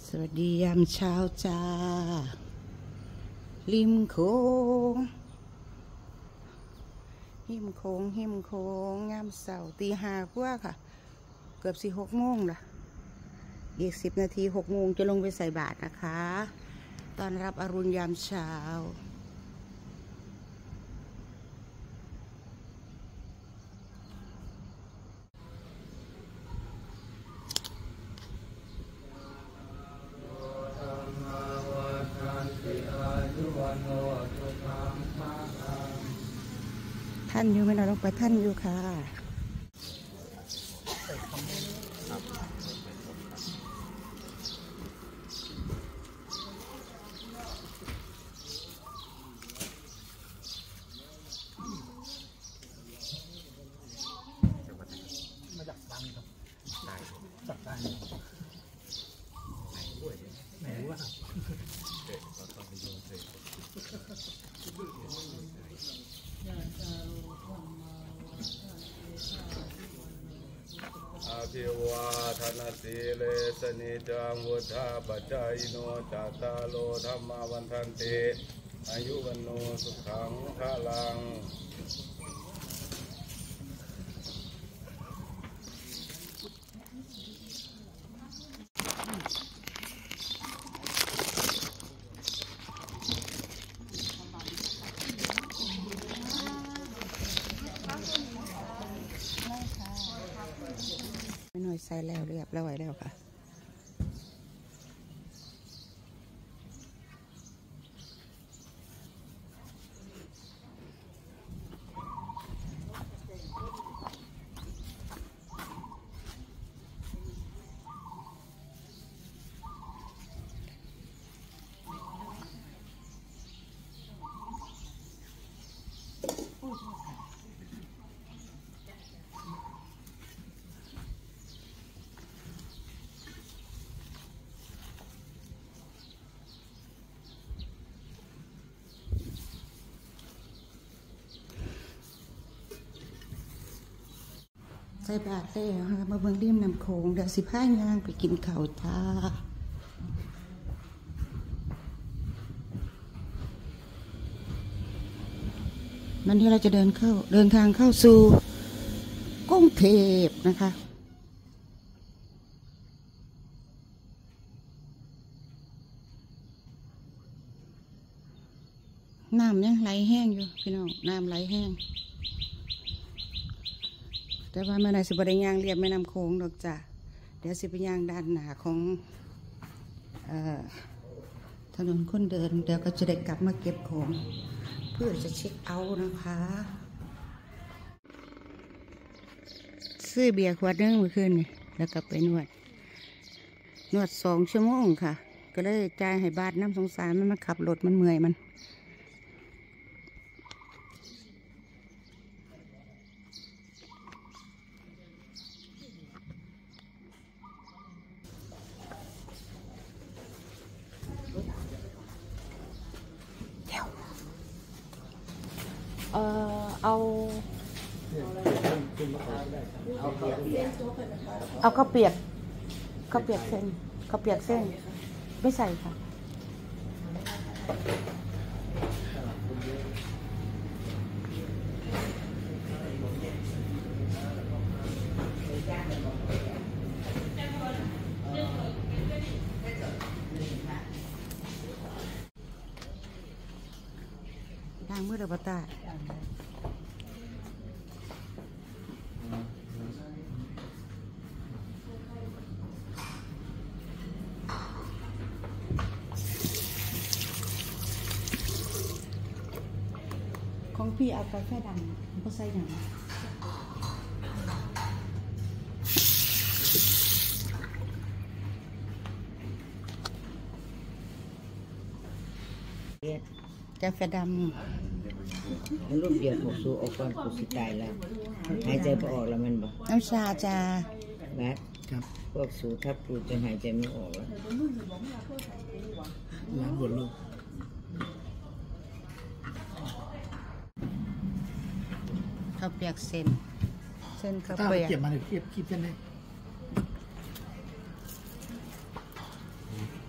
สวัสดียามเช้าจ้าริมโขงหิมโขงยามเสาร์ตีห้ากว่าค่ะเกือบ6 โมงละอีก10 นาที6 โมงจะลงไปใส่บาตรนะคะตอนรับอรุณยามเช้าท่านอยู่ไหมเราลงไปท่านอยู่ค่ะมาจากบ้านครับได้จากบ้านด้วยไหนวะอาภิวาทนาสีเลสนิจังวุฒาปัจจายโนจัตตาโลธรรมาวันทันติอายุวันโนสุขังพลังไม่น้อยใส่แล้วเรียบร้อยแล้วค่ะใส่บาตรแล้วค่ะมาเบิ่งริมน้ำโขงเดี๋ยว15 ย่างไปกินข้าวจ้าวันนี้เราจะเดินทางเข้าสู่กรุงเทพนะคะน้ำยังไหลแห้งอยู่พี่น้องน้ำไหลแห้งแต่ว่าเมื่อไหร่สิบได้ย่างเรียบแม่น้ำโขงดอกจ้ะเดี๋ยวสิไปย่างด้านหน้าของถนนคนเดินเดี๋ยวก็จะได้กลับมาเก็บของเพื่อจะเช็คเอาท์นะคะซื้อเบียร์ขวดนึงเมื่อคืนนี่แล้วก็ไปนวด2 ชั่วโมงค่ะก็เลยจ่ายให้บาทน้ำสงสารมันมาขับรถมันเมื่อยมันเอาข้าวเปียกเส้นไม่ใส่ค่ะล้างมือเดือบตาของพี่เอากาแฟดำก็ใส่หนังกาแฟดำลูกเดียวผูกสูออกก่อนผูกสิตายแล้วหายใจไม่ออกแล้วมันบอกน้ำชาจ้าแบบพวกสูทับปูจะหายใจไม่ออกแล้วล้างบนลูกข้าวเปียกเส้นข้าวถ้าเปียกเก็บมาเลยคีบเส้นได้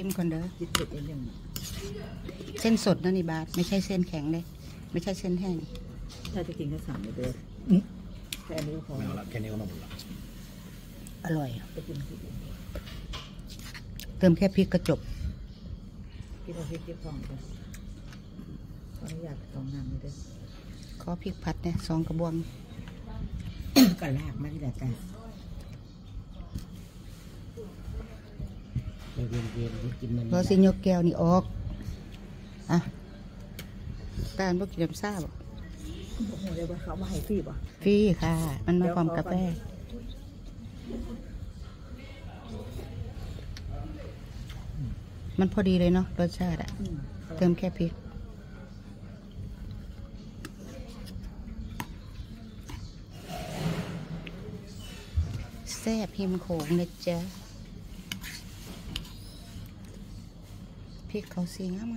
ชิมก่อนเด้อคิดเผ็ดเองยังเส้นสดนะนี่บาทไม่ใช่เส้นแข็งเลยไม่ใช่เส้นแห้งถ้าจะกินก็สั่งเลยเด้อแค่นี้ก็พอไม่เอาละแค่นี้ก็มาหมดละอร่อยไปกินที่อื่นเติมแค่พริกกระจบกินเอาพริกที่ฟองไปขออนุญาตลองน้ำเลยเด้อขอพริกผัดเนี่ย2 กระบวงก็ลากมาที่แต่เย็นๆกินมันพอสิยกแก้วนี่ออกอ่ะตาลพวกกินน้ำซ่าบ่เดี๋ยวเขามาให้ฟรีป่ะฟรีค่ะ มันมาพร้อมกาแฟมันพอดีเลยเนาะรสชาติอะเติมแค่พริกแซ่บหิมโขงนะจ๊ะพริกเขาสีงาม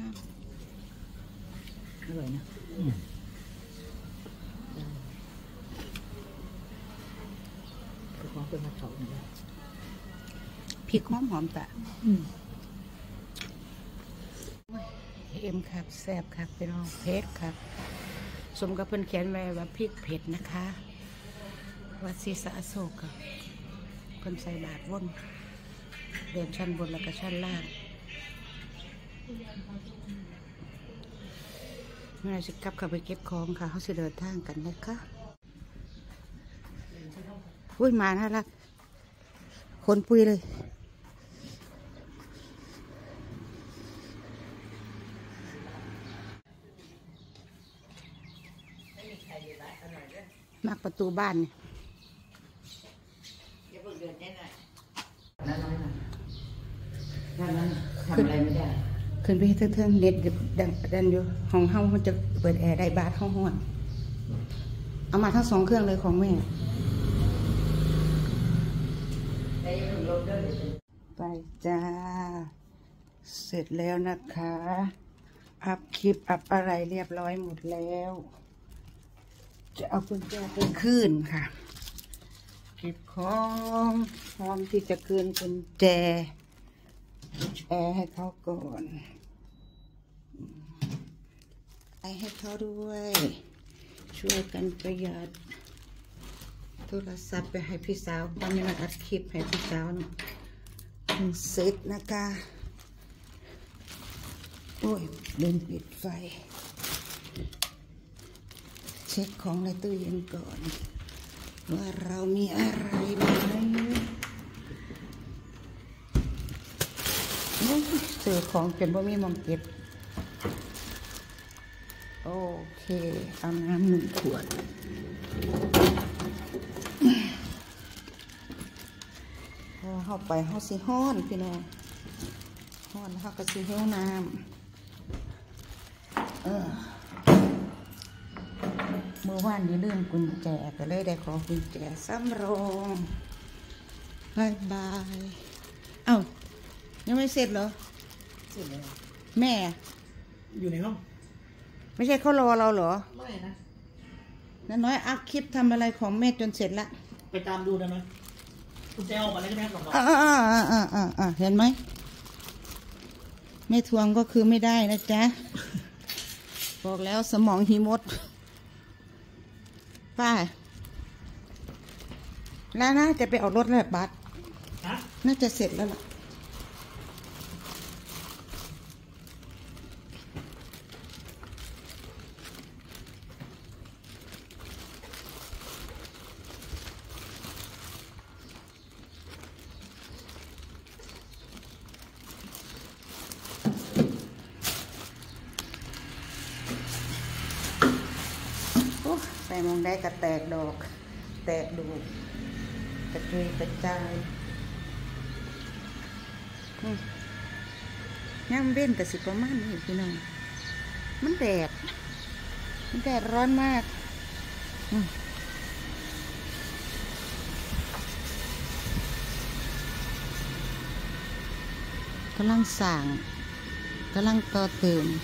อร่อยนะคือของเป็นมาเขาเนี่ยๆพริกหอมๆตะเอ็มครับแซ่บครับพี่น้องเผ็ดครับสมกับเพิ่นเขียนไว้ว่าพริกเผ็ดนะคะวัดศรีสะอโศกครับเพิ่นใส่บาทว่นเดินชั้นบนแล้วก็ชั้นล่างเมื่อสิกลับเข้าไปเก็บของค่ะเขาสิเดินทางกันนะคะอุ้ยมาน่ารักคนปุยเลยมักประตูบ้านนี่อย่าเพิ่งเดินแน่น่ะนั่นน้อยน่ะนั่นนั้นทำอะไรไม่ได้ขึ้นไปเทิงๆเน็ตดันอยู่ห้องเฮามันจะเปิดแอร์ได้บาทห้องห้อนเอามาทั้ง2 เครื่องเลยของแม่ไปจ้าเสร็จแล้วนะคะอัพคลิปอัพอะไรเรียบร้อยหมดแล้วจะเอากุญแจไปคืนค่ะเก็บของพร้อมที่จะคืนกุญแจแอร์ให้เขาก่อนไปให้เขาด้วย ช่วยกันประหยัดโทรศัพท์ไปให้พี่สาวตอนนี้มันอัดคลิปให้พี่สาวนะเสร็จนะคะโอ้ยลืมปิดไฟเช็คของในตู้เย็นก่อนว่าเรามีอะไรไหมซื้อของจนบ่มีมองเก็บโอเคเอาน้ำ1 ขวดพอเข้าไปเข้าสิห้อนพี่น้องห้อนเข้าก็สิหิวน้ำเมื่อวานนี้ลืมกุญแจก็เลยได้ขอกุญแจสำรองบายบายเอ้ายังไม่เสร็จเหรอเสร็จแล้วแม่อยู่ในห้องไม่ใช่เขารอเราเหรอไม่นะน้าน้อยอัพคลิปทำอะไรของแม่จนเสร็จละไปตามดูได้ไหมคุณแจออกมาแล้วใช่ไหมครับเห็นไหมไม่ทวงก็คือไม่ได้นะจ๊ะ บอกแล้วสมองหิมดป้าแล้วน่าจะไปเอารถแล้วบัสฮะน่าจะเสร็จแล้วล่ะใส่มองได้กระแตกดอก แตกดูกระจุยกระจายย่างเบ้นกับสิประมาณนี้พี่น้องมันแดดร้อนมากกำลังสั่งกำลังต่อเติม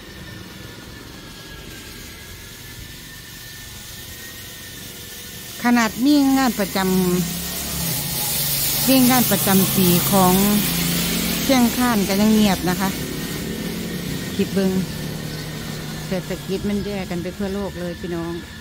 ขนาดมีงานประจำปีของชียงคานก็ยังเงียบนะคะคิดเบิงเศรษฐกิจมันแย่กันไปทั่วโลกเลยพี่น้อง